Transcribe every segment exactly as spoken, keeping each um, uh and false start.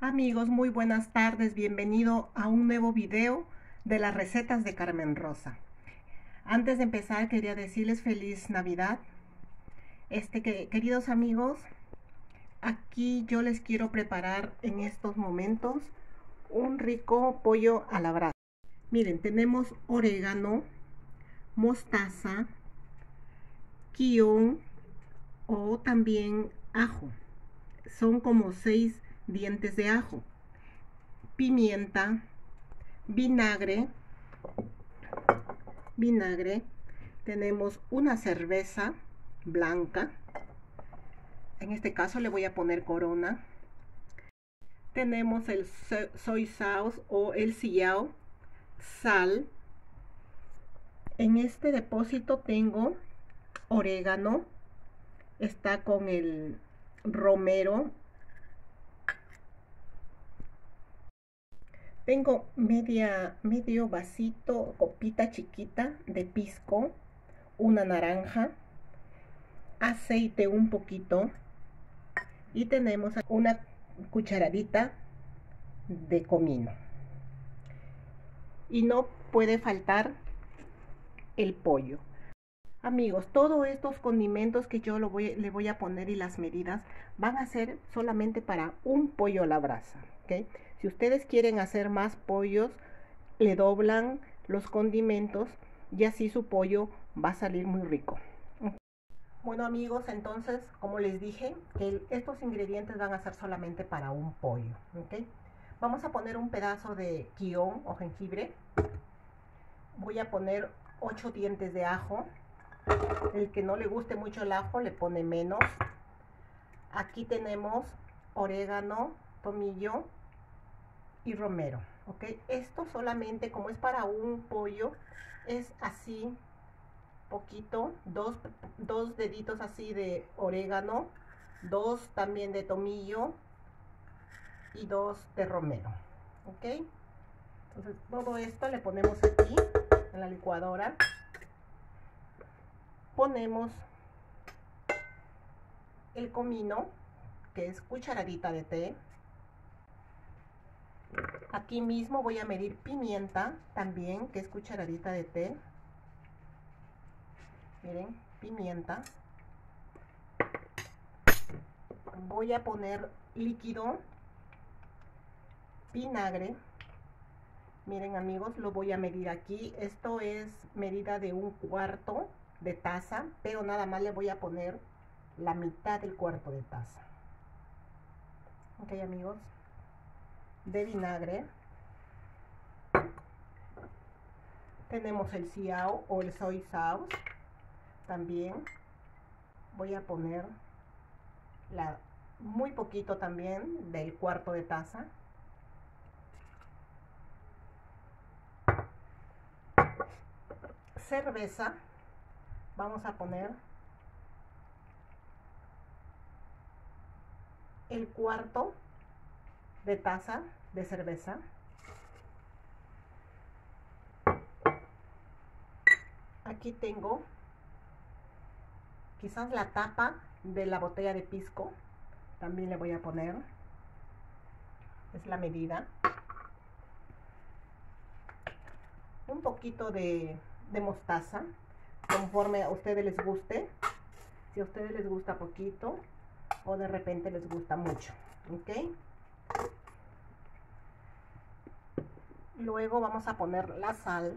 Amigos, muy buenas tardes, bienvenido a un nuevo video de las recetas de Carmen Rosa. Antes de empezar quería decirles feliz Navidad. Este, que, queridos amigos, aquí yo les quiero preparar en estos momentos un rico pollo a la brasa. Miren, tenemos orégano, mostaza, quión o también ajo. Son como seis dientes de ajo, pimienta, vinagre, vinagre, tenemos una cerveza blanca, en este caso le voy a poner Corona, tenemos el soy sauce o el sillao, sal, en este depósito tengo orégano, está con el romero, tengo media, medio vasito, copita chiquita de pisco, una naranja, aceite un poquito y tenemos una cucharadita de comino. Y no puede faltar el pollo. Amigos, todos estos condimentos que yo lo voy, le voy a poner y las medidas van a ser solamente para un pollo a la brasa, ¿okay? Si ustedes quieren hacer más pollos, le doblan los condimentos y así su pollo va a salir muy rico. Bueno amigos, entonces como les dije, que estos ingredientes van a ser solamente para un pollo, ¿ok? Vamos a poner un pedazo de quión o jengibre. Voy a poner ocho dientes de ajo. El que no le guste mucho el ajo le pone menos. Aquí tenemos orégano, tomillo y romero, ¿ok? Esto solamente, como es para un pollo, es así poquito, dos, dos deditos así de orégano, dos también de tomillo y dos de romero, ¿ok? Entonces todo esto le ponemos aquí en la licuadora, ponemos el comino, que es cucharadita de té. Aquí mismo voy a medir pimienta también, que es cucharadita de té. Miren, pimienta. Voy a poner líquido, vinagre. Miren amigos, lo voy a medir aquí. Esto es medida de un cuarto de taza, pero nada más le voy a poner la mitad del cuarto de taza. Ok amigos, de vinagre. Tenemos el sillao o el soy sauce. También voy a poner la, muy poquito también del cuarto de taza. Cerveza, vamos a poner el cuarto de taza de cerveza. Aquí tengo quizás la tapa de la botella de pisco, también le voy a poner, es la medida. Un poquito de, de mostaza, conforme a ustedes les guste. Si a ustedes les gusta poquito o de repente les gusta mucho, ¿ok? Luego vamos a poner la sal.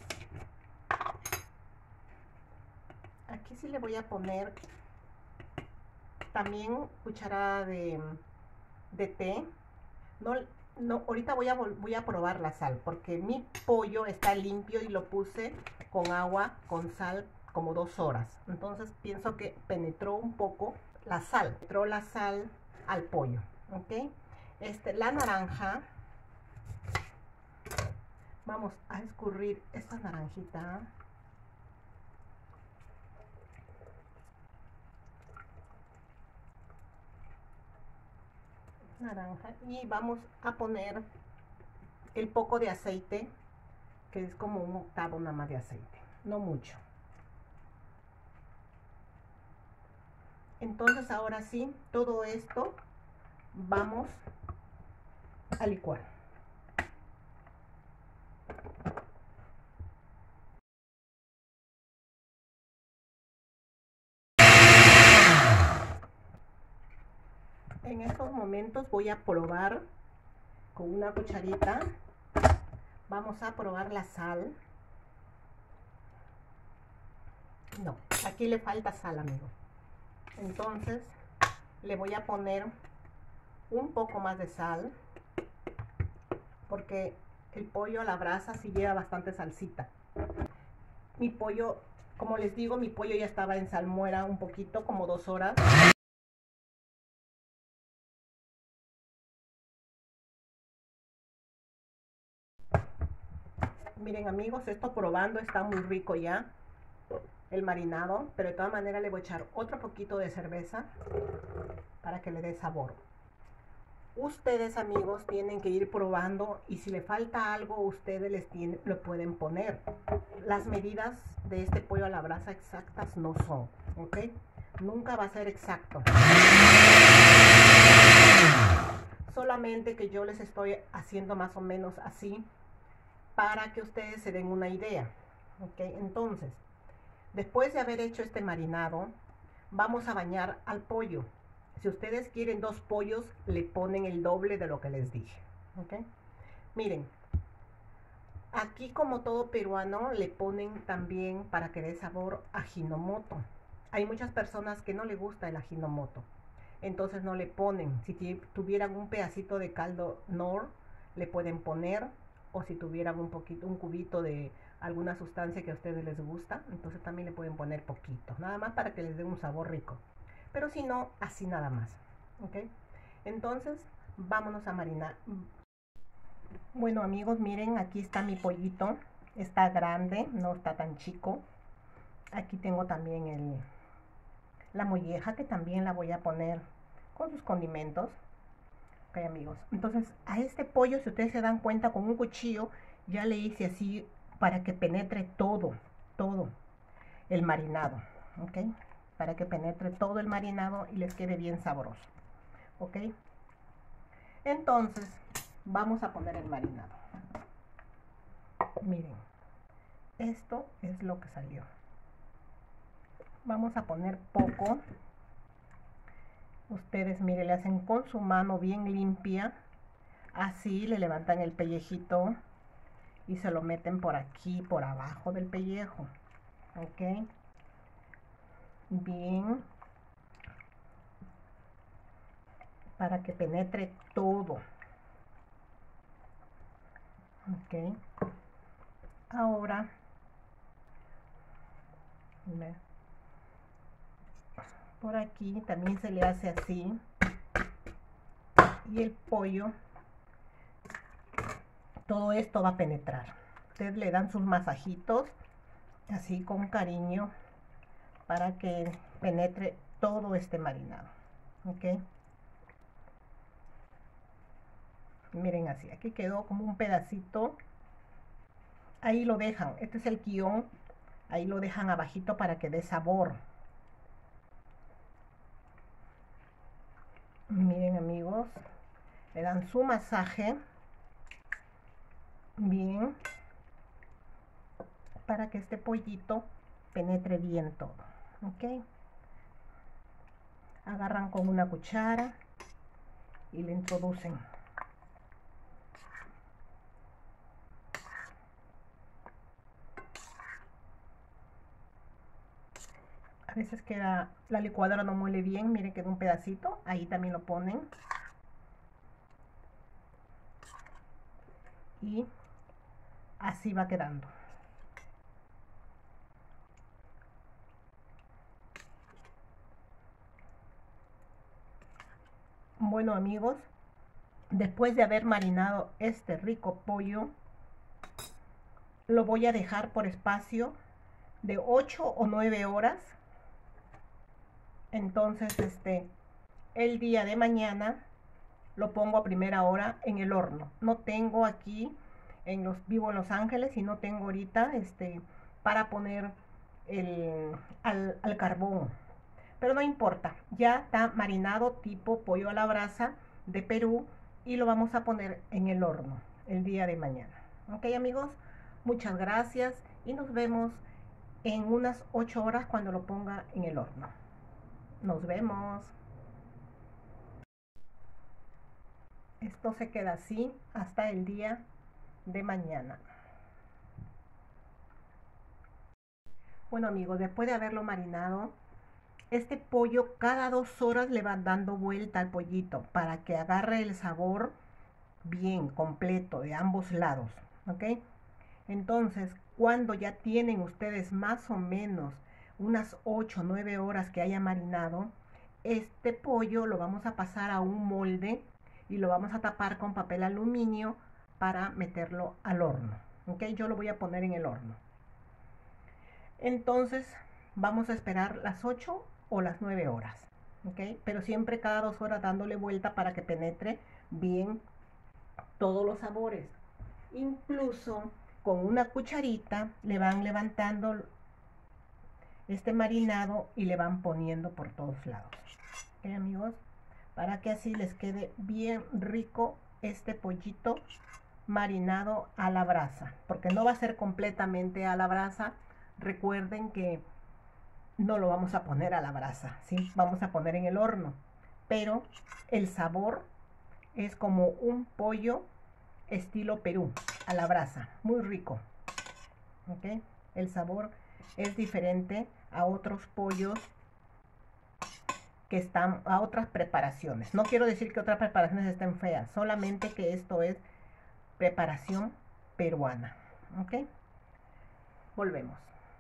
Aquí sí le voy a poner también cucharada de, de té. No, no, ahorita voy a, voy a probar la sal porque mi pollo está limpio y lo puse con agua, con sal, como dos horas. Entonces pienso que penetró un poco la sal, penetró la sal al pollo, ¿ok? Este, la naranja, vamos a escurrir esta naranjita. Naranja y vamos a poner el poco de aceite, que es como un octavo nada más de aceite, no mucho. Entonces ahora sí, todo esto vamos a licuar. En estos momentos voy a probar con una cucharita. Vamos a probar la sal. No, aquí le falta sal, amigos. Entonces le voy a poner un poco más de sal, porque el pollo a la brasa sí lleva bastante salsita. Mi pollo, como les digo, mi pollo ya estaba en salmuera un poquito, como dos horas. Miren, amigos, esto probando está muy rico ya el marinado, pero de todas maneras le voy a echar otro poquito de cerveza para que le dé sabor. Ustedes, amigos, tienen que ir probando, y si le falta algo, ustedes les tienen, lo pueden poner. Las medidas de este pollo a la brasa exactas no son, ¿ok? Nunca va a ser exacto. Solamente que yo les estoy haciendo más o menos así para que ustedes se den una idea, ¿ok? Entonces, después de haber hecho este marinado, vamos a bañar al pollo. Si ustedes quieren dos pollos, le ponen el doble de lo que les dije, ¿ok? Miren, aquí como todo peruano, le ponen también, para que dé sabor, ajinomoto. Hay muchas personas que no les gusta el ajinomoto, entonces no le ponen. Si tuvieran un pedacito de caldo Knorr, le pueden poner, o si tuvieran un poquito, un cubito de alguna sustancia que a ustedes les gusta, entonces también le pueden poner poquito, nada más para que les dé un sabor rico. Pero si no, así nada más, ¿ok? Entonces, vámonos a marinar. Bueno, amigos, miren, aquí está mi pollito. Está grande, no está tan chico. Aquí tengo también el, la molleja, que también la voy a poner con sus condimentos. Ok, amigos, entonces a este pollo, si ustedes se dan cuenta, con un cuchillo ya le hice así para que penetre todo, todo el marinado, ok, para que penetre todo el marinado y les quede bien sabroso, ok. Entonces vamos a poner el marinado. Miren, esto es lo que salió. Vamos a poner poco. Ustedes, miren, le hacen con su mano bien limpia, así le levantan el pellejito y se lo meten por aquí, por abajo del pellejo, ok, bien, para que penetre todo, ok. Ahora por aquí también se le hace así, y el pollo, todo esto va a penetrar. Ustedes le dan sus masajitos así con cariño para que penetre todo este marinado, ok. Miren, así, aquí quedó como un pedacito. Ahí lo dejan, este es el guión, ahí lo dejan abajito para que dé sabor. Miren, amigos, le dan su masaje bien para que este pollito penetre bien todo, ok. Agarran con una cuchara y le introducen. A veces queda, la licuadora no muele bien, miren, queda un pedacito, ahí también lo ponen. Y así va quedando. Bueno, amigos, después de haber marinado este rico pollo, lo voy a dejar por espacio de ocho o nueve horas. Entonces, este, el día de mañana lo pongo a primera hora en el horno. No tengo aquí, en los, vivo en Los Ángeles y no tengo ahorita este, para poner el, al, al carbón. Pero no importa, ya está marinado tipo pollo a la brasa de Perú. y lo vamos a poner en el horno el día de mañana. Ok, amigos, muchas gracias y nos vemos en unas ocho horas cuando lo ponga en el horno. Nos vemos. Esto se queda así hasta el día de mañana. Bueno, amigos, después de haberlo marinado, este pollo cada dos horas le van dando vuelta al pollito para que agarre el sabor bien completo de ambos lados, ¿ok? Entonces, cuando ya tienen ustedes más o menos unas ocho o nueve horas que haya marinado, este pollo lo vamos a pasar a un molde y lo vamos a tapar con papel aluminio para meterlo al horno, ¿ok? Yo lo voy a poner en el horno. Entonces, vamos a esperar las ocho o las nueve horas, ¿ok? Pero siempre cada dos horas dándole vuelta para que penetre bien todos los sabores. Incluso con una cucharita le van levantando este marinado y le van poniendo por todos lados. ¿Ok, amigos? Para que así les quede bien rico este pollito marinado a la brasa, porque no va a ser completamente a la brasa. Recuerden que no lo vamos a poner a la brasa, ¿sí? Vamos a poner en el horno, pero el sabor es como un pollo estilo Perú a la brasa, muy rico, ¿ok? El sabor es diferente a otros pollos que están, a otras preparaciones. No quiero decir que otras preparaciones estén feas, solamente que esto es preparación peruana, ¿ok? Volvemos.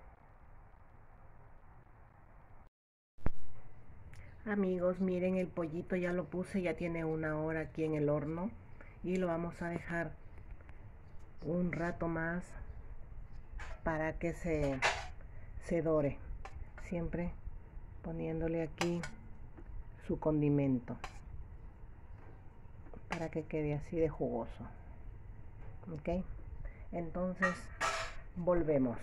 Amigos, miren, el pollito ya lo puse, ya tiene una hora aquí en el horno y lo vamos a dejar un rato más para que se, se dore, siempre poniéndole aquí su condimento para que quede así de jugoso. Ok, entonces volvemos.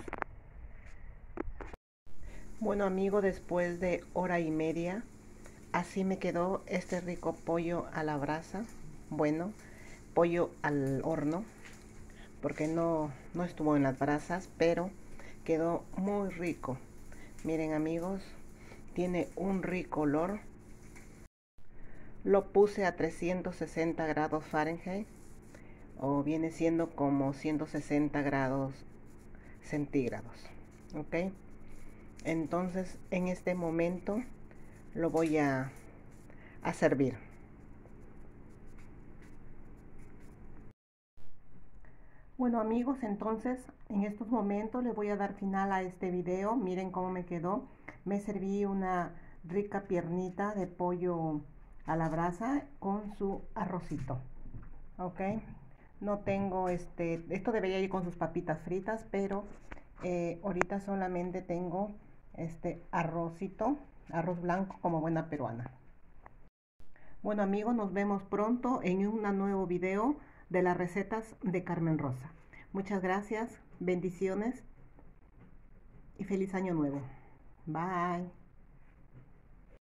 Bueno, amigos, después de hora y media así me quedó este rico pollo a la brasa, bueno, pollo al horno, porque no, no estuvo en las brasas, pero quedó muy rico. Miren, amigos, tiene un rico olor. Lo puse a trescientos sesenta grados Fahrenheit, o viene siendo como ciento sesenta grados centígrados, ok. Entonces en este momento lo voy a, a servir. Bueno, amigos, entonces en estos momentos les voy a dar final a este video. Miren cómo me quedó. Me serví una rica piernita de pollo a la brasa con su arrocito, ok. No tengo este, esto debería ir con sus papitas fritas, pero eh, ahorita solamente tengo este arrocito, arroz blanco como buena peruana. Bueno, amigos, nos vemos pronto en un nuevo video de las recetas de Carmen Rosa. Muchas gracias, bendiciones y feliz año nuevo. Bye.